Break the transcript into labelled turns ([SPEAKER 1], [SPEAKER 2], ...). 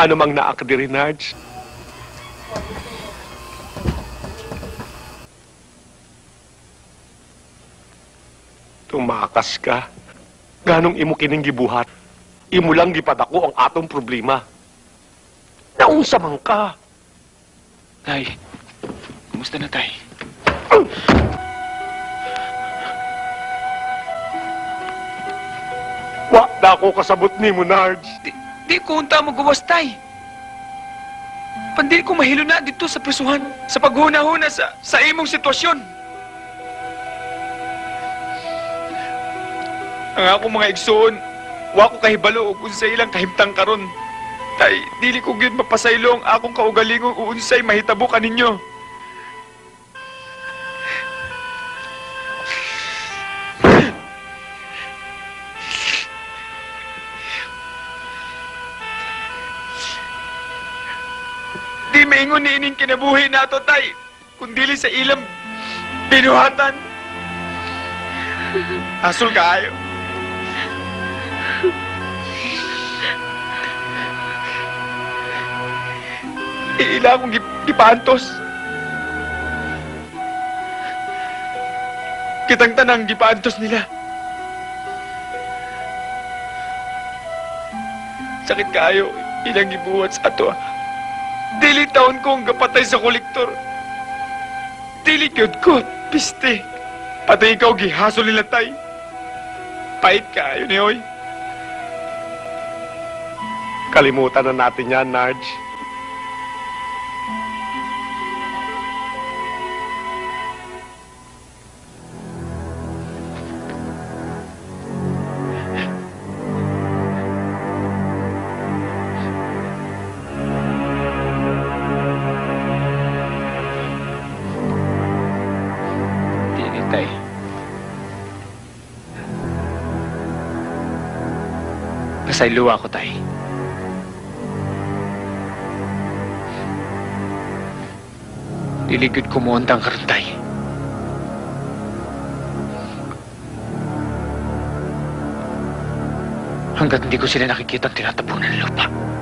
[SPEAKER 1] Ano mang naak diri, Nards? Tumakas ka. Ganong imo kining gibuhat. Imo lang gipadako ang atong problema. Naunsa man ka.
[SPEAKER 2] Tay, kumusta na, Tay?
[SPEAKER 1] Wa na ako kasabot ni mo, Nards.
[SPEAKER 2] Di ko unta mo gawas, Tay. Pandi ko mahilo na dito sa prisuhan, sa paghuna-huna sa imong sitwasyon. Ang akong mga igsoon, wa ko kahibalo kung sa ilang kahimtang karon. Tay, dili ko gyud mapasaylo ang akong kaugalingong uunsay mahitabo kaninyo. Di maingon ni ining kinabuhi nato, Tay, kundili sa ilang binuhatan. Asol kaayo. Iila akong gipantos. Kitang tanang gipantos nila. Sakit kaayo, ilang gibuhat sa ato. Dili taon kong gapatay sa kolektor. Dili gyud ko, piste. Patay ikaw gihasol nila, Tay. Pait kaayo ni Oy.
[SPEAKER 1] Kalimutan na natin yan, Nards.
[SPEAKER 2] Dili, Tay. Pasaylo ako, Tay. Dili gyud kumuuntang karon, Tay. Hanggat hindi ko sila nakikita ang tinatabunan ng lupa.